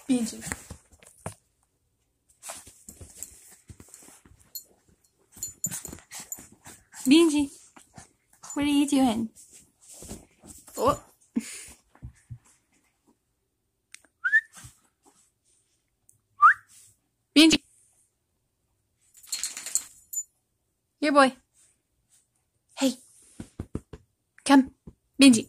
Benji. Benji, what are you doing? Oh. Benji. Here, boy. Hey. Come. Benji.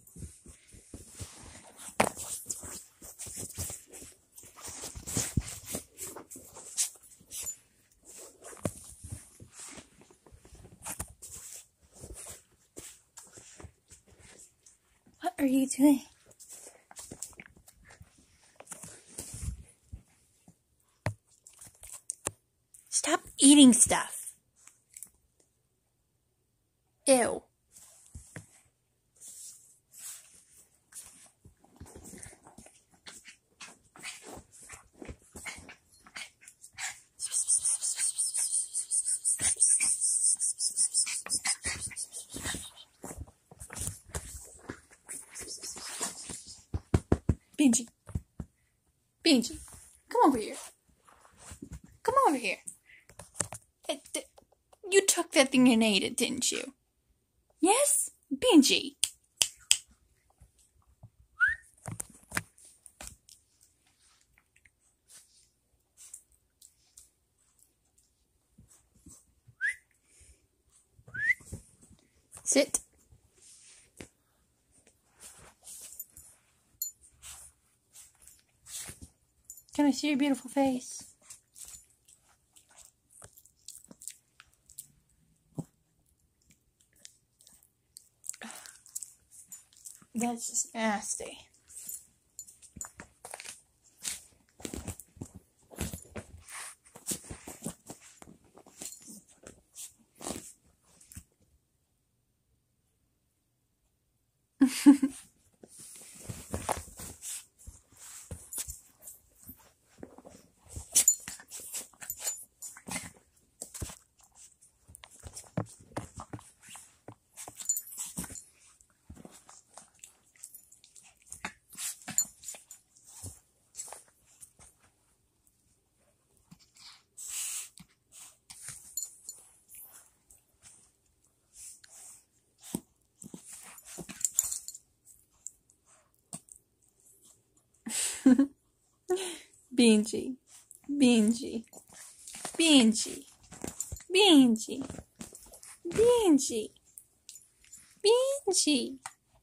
What are you doing? Stop eating stuff. Ew. Benji. Benji. Come over here. Come over here. You took that thing and ate it, didn't you? Yes? Benji. Sit. Can I see your beautiful face? That's just nasty. Benji, Benji, Benji, Benji, Benji, Benji.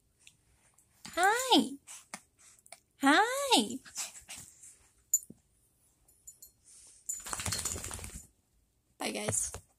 Hi. Hi. Bye, guys.